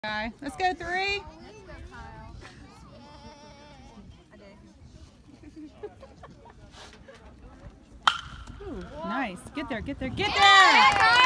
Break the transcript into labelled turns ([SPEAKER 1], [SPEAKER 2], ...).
[SPEAKER 1] Let's go 3. Ooh, nice. Get there, get there, get there!